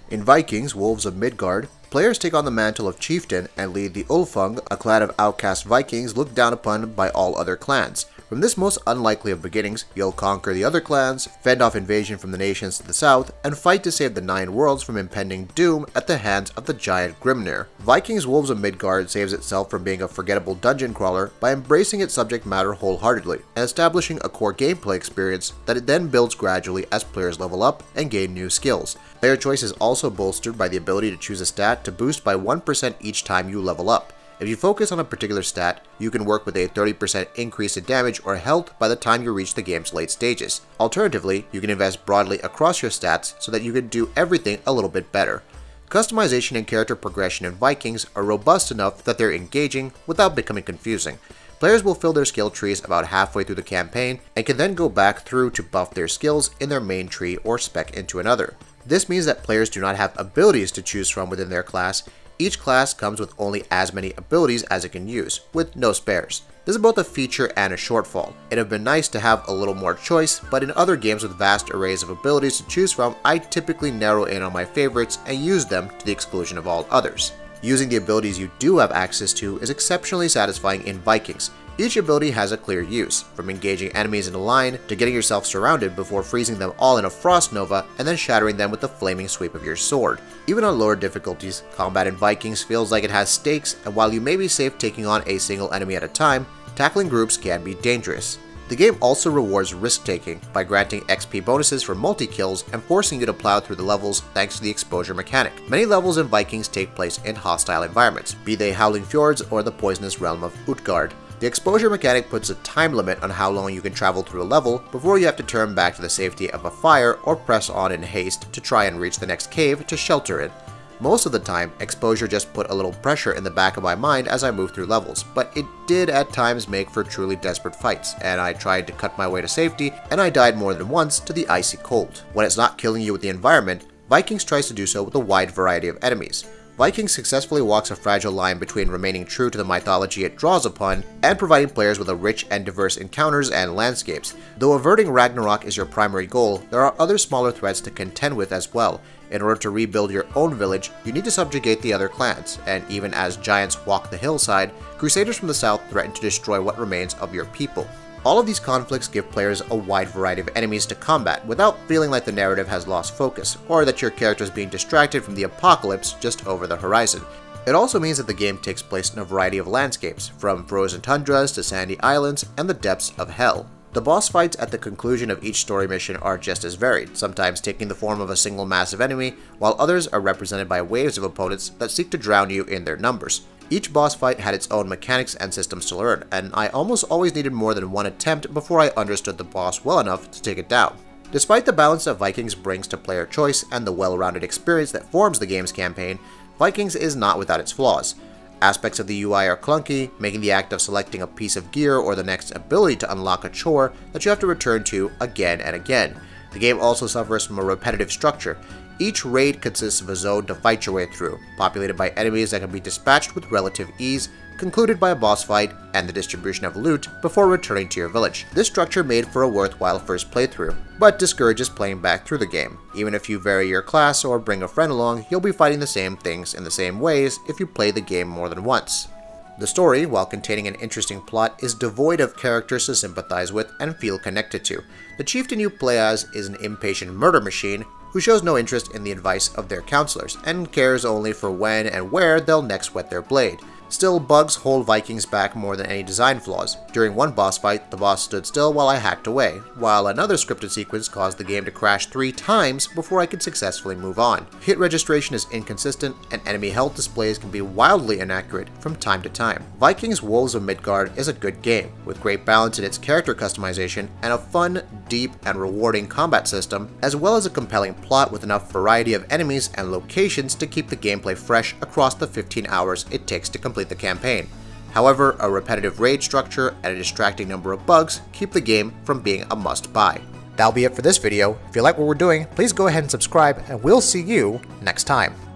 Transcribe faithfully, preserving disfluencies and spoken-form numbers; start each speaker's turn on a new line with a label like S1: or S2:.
S1: In Vikings: Wolves of Midgard, players take on the mantle of chieftain and lead the Ulfung, a clan of outcast Vikings looked down upon by all other clans. From this most unlikely of beginnings, you'll conquer the other clans, fend off invasion from the nations to the south, and fight to save the Nine Worlds from impending doom at the hands of the giant Grimnir. Vikings: Wolves of Midgard saves itself from being a forgettable dungeon crawler by embracing its subject matter wholeheartedly, and establishing a core gameplay experience that it then builds gradually as players level up and gain new skills. Player choice is also bolstered by the ability to choose a stat to boost by one percent each time you level up. If you focus on a particular stat, you can work with a thirty percent increase in damage or health by the time you reach the game's late stages. Alternatively, you can invest broadly across your stats so that you can do everything a little bit better. Customization and character progression in Vikings are robust enough that they're engaging without becoming confusing. Players will fill their skill trees about halfway through the campaign and can then go back through to buff their skills in their main tree or spec into another. This means that players do not have abilities to choose from within their class. Each class comes with only as many abilities as it can use, with no spares. This is both a feature and a shortfall. It'd have been nice to have a little more choice, but in other games with vast arrays of abilities to choose from, I typically narrow in on my favorites and use them to the exclusion of all others. Using the abilities you do have access to is exceptionally satisfying in Vikings. Each ability has a clear use, from engaging enemies in a line to getting yourself surrounded before freezing them all in a frost nova and then shattering them with the flaming sweep of your sword. Even on lower difficulties, combat in Vikings feels like it has stakes, and while you may be safe taking on a single enemy at a time, tackling groups can be dangerous. The game also rewards risk-taking by granting X P bonuses for multi-kills and forcing you to plow through the levels thanks to the exposure mechanic. Many levels in Vikings take place in hostile environments, be they Howling Fjords or the poisonous realm of Utgard. The exposure mechanic puts a time limit on how long you can travel through a level before you have to turn back to the safety of a fire or press on in haste to try and reach the next cave to shelter in. Most of the time, exposure just put a little pressure in the back of my mind as I moved through levels, but it did at times make for truly desperate fights, and I tried to cut my way to safety, and I died more than once to the icy cold. When it's not killing you with the environment, Vikings tries to do so with a wide variety of enemies. Vikings successfully walks a fragile line between remaining true to the mythology it draws upon and providing players with a rich and diverse encounters and landscapes. Though averting Ragnarok is your primary goal, there are other smaller threats to contend with as well. In order to rebuild your own village, you need to subjugate the other clans, and even as giants walk the hillside, crusaders from the south threaten to destroy what remains of your people. All of these conflicts give players a wide variety of enemies to combat without feeling like the narrative has lost focus, or that your character is being distracted from the apocalypse just over the horizon. It also means that the game takes place in a variety of landscapes, from frozen tundras to sandy islands and the depths of hell. The boss fights at the conclusion of each story mission are just as varied, sometimes taking the form of a single massive enemy, while others are represented by waves of opponents that seek to drown you in their numbers. Each boss fight had its own mechanics and systems to learn, and I almost always needed more than one attempt before I understood the boss well enough to take it down. Despite the balance that Vikings brings to player choice and the well-rounded experience that forms the game's campaign, Vikings is not without its flaws. Aspects of the U I are clunky, making the act of selecting a piece of gear or the next ability to unlock a chore that you have to return to again and again. The game also suffers from a repetitive structure. Each raid consists of a zone to fight your way through, populated by enemies that can be dispatched with relative ease, concluded by a boss fight and the distribution of loot before returning to your village. This structure made for a worthwhile first playthrough, but discourages playing back through the game. Even if you vary your class or bring a friend along, you'll be fighting the same things in the same ways if you play the game more than once. The story, while containing an interesting plot, is devoid of characters to sympathize with and feel connected to. The chieftain you play as is an impatient murder machine who shows no interest in the advice of their counselors, and cares only for when and where they'll next whet their blade. Still, bugs hold Vikings back more than any design flaws. During one boss fight, the boss stood still while I hacked away, while another scripted sequence caused the game to crash three times before I could successfully move on. Hit registration is inconsistent, and enemy health displays can be wildly inaccurate from time to time. Vikings: Wolves of Midgard is a good game, with great balance in its character customization and a fun, deep, and rewarding combat system, as well as a compelling plot with enough variety of enemies and locations to keep the gameplay fresh across the fifteen hours it takes to complete the campaign. However, a repetitive raid structure and a distracting number of bugs keep the game from being a must-buy. That'll be it for this video. If you like what we're doing, please go ahead and subscribe, and we'll see you next time.